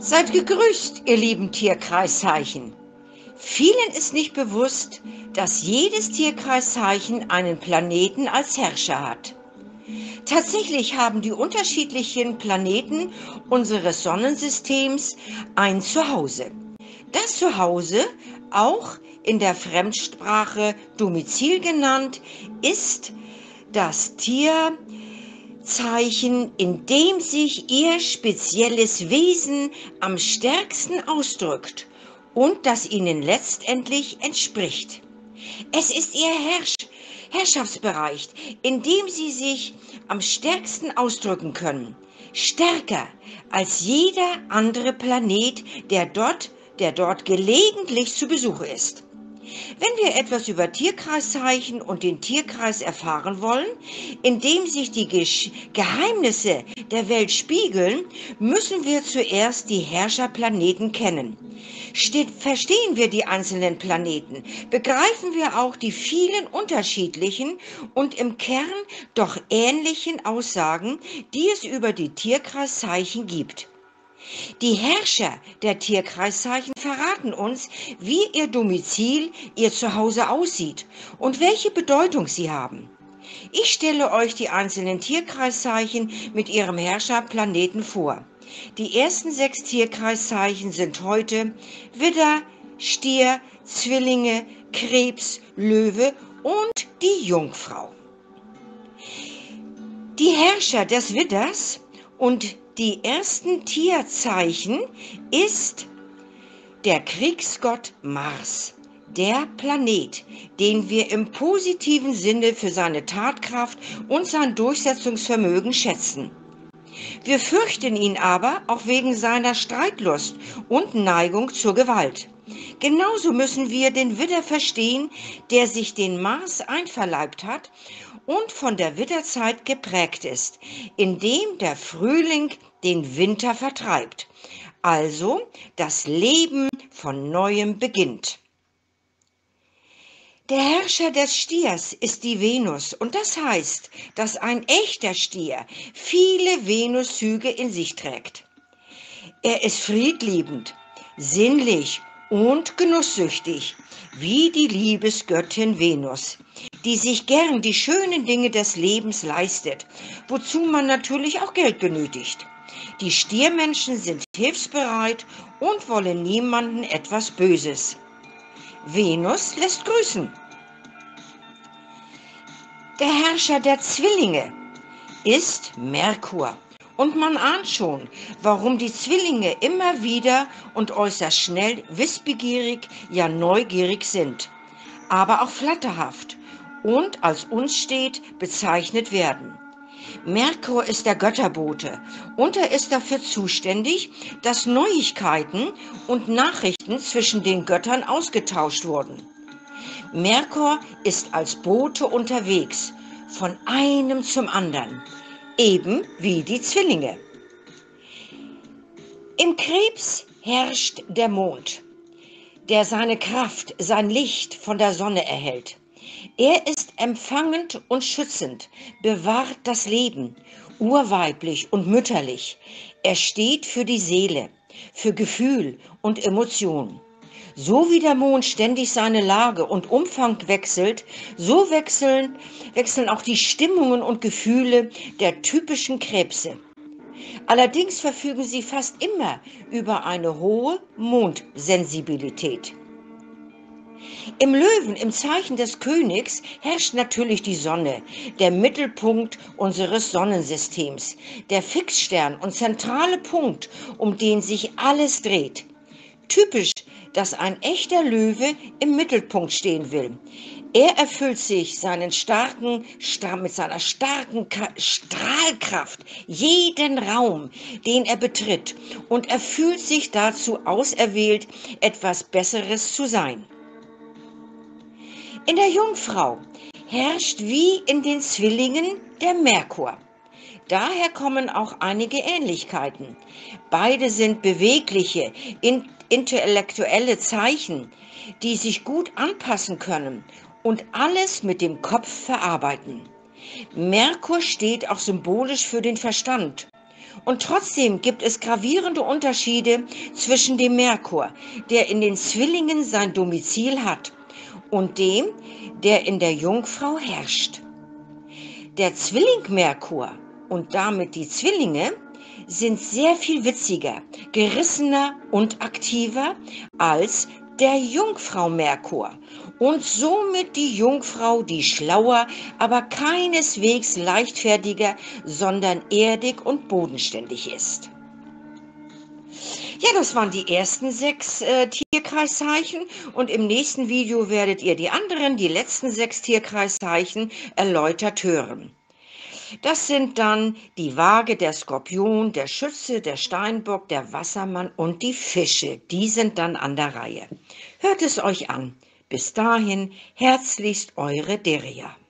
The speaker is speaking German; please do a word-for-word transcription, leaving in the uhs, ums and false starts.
Seid gegrüßt, ihr lieben Tierkreiszeichen. Vielen ist nicht bewusst, dass jedes Tierkreiszeichen einen Planeten als Herrscher hat. Tatsächlich haben die unterschiedlichen Planeten unseres Sonnensystems ein Zuhause. Das Zuhause, auch in der Fremdsprache Domizil genannt, ist das Tierzeichen, in dem sich ihr spezielles Wesen am stärksten ausdrückt und das ihnen letztendlich entspricht. Es ist ihr Herrsch Herrschaftsbereich, in dem sie sich am stärksten ausdrücken können, stärker als jeder andere Planet, der dort, der dort gelegentlich zu Besuch ist. Wenn wir etwas über Tierkreiszeichen und den Tierkreis erfahren wollen, in dem sich die Geheimnisse der Welt spiegeln, müssen wir zuerst die Herrscherplaneten kennen. Steht, verstehen wir die einzelnen Planeten, begreifen wir auch die vielen unterschiedlichen und im Kern doch ähnlichen Aussagen, die es über die Tierkreiszeichen gibt. Die Herrscher der Tierkreiszeichen verraten uns, wie ihr Domizil, ihr Zuhause aussieht und welche Bedeutung sie haben. Ich stelle euch die einzelnen Tierkreiszeichen mit ihrem Herrscherplaneten vor. Die ersten sechs Tierkreiszeichen sind heute Widder, Stier, Zwillinge, Krebs, Löwe und die Jungfrau. Die Herrscher des Widders und die ersten Tierzeichen ist der Kriegsgott Mars, der Planet, den wir im positiven Sinne für seine Tatkraft und sein Durchsetzungsvermögen schätzen. Wir fürchten ihn aber auch wegen seiner Streitlust und Neigung zur Gewalt. Genauso müssen wir den Widder verstehen, der sich den Mars einverleibt hat und von der Widderzeit geprägt ist, indem der Frühling den Winter vertreibt, also das Leben von Neuem beginnt. Der Herrscher des Stiers ist die Venus und das heißt, dass ein echter Stier viele Venuszüge in sich trägt. Er ist friedliebend, sinnlich und genusssüchtig, wie die Liebesgöttin Venus, die sich gern die schönen Dinge des Lebens leistet, wozu man natürlich auch Geld benötigt. Die Stiermenschen sind hilfsbereit und wollen niemandem etwas Böses. Venus lässt grüßen. Der Herrscher der Zwillinge ist Merkur. Und man ahnt schon, warum die Zwillinge immer wieder und äußerst schnell wissbegierig, ja neugierig sind, aber auch flatterhaft und als unstet bezeichnet werden. Merkur ist der Götterbote und er ist dafür zuständig, dass Neuigkeiten und Nachrichten zwischen den Göttern ausgetauscht wurden. Merkur ist als Bote unterwegs, von einem zum anderen, eben wie die Zwillinge. Im Krebs herrscht der Mond, der seine Kraft, sein Licht von der Sonne erhält. Er ist empfangend und schützend, bewahrt das Leben, urweiblich und mütterlich. Er steht für die Seele, für Gefühl und Emotion. So wie der Mond ständig seine Lage und Umfang wechselt, so wechseln, wechseln auch die Stimmungen und Gefühle der typischen Krebse. Allerdings verfügen sie fast immer über eine hohe Mondsensibilität. Im Löwen, im Zeichen des Königs, herrscht natürlich die Sonne, der Mittelpunkt unseres Sonnensystems, der Fixstern und zentrale Punkt, um den sich alles dreht. Typisch, dass ein echter Löwe im Mittelpunkt stehen will. Er erfüllt sich seinen starken, mit seiner starken Strahlkraft jeden Raum, den er betritt, und er fühlt sich dazu auserwählt, etwas Besseres zu sein. In der Jungfrau herrscht wie in den Zwillingen der Merkur. Daher kommen auch einige Ähnlichkeiten. Beide sind bewegliche, in, intellektuelle Zeichen, die sich gut anpassen können und alles mit dem Kopf verarbeiten. Merkur steht auch symbolisch für den Verstand Und trotzdem gibt es gravierende Unterschiede zwischen dem Merkur, der in den Zwillingen sein Domizil hat, und dem, der in der Jungfrau herrscht. Der Zwilling Merkur und damit die Zwillinge sind sehr viel witziger, gerissener und aktiver als der Jungfrau Merkur und somit die Jungfrau, die schlauer, aber keineswegs leichtfertiger, sondern erdig und bodenständig ist. Ja, das waren die ersten sechs äh, Tierkreiszeichen und im nächsten Video werdet ihr die anderen, die letzten sechs Tierkreiszeichen erläutert hören. Das sind dann die Waage, der Skorpion, der Schütze, der Steinbock, der Wassermann und die Fische. Die sind dann an der Reihe. Hört es euch an. Bis dahin, herzlichst eure Deria.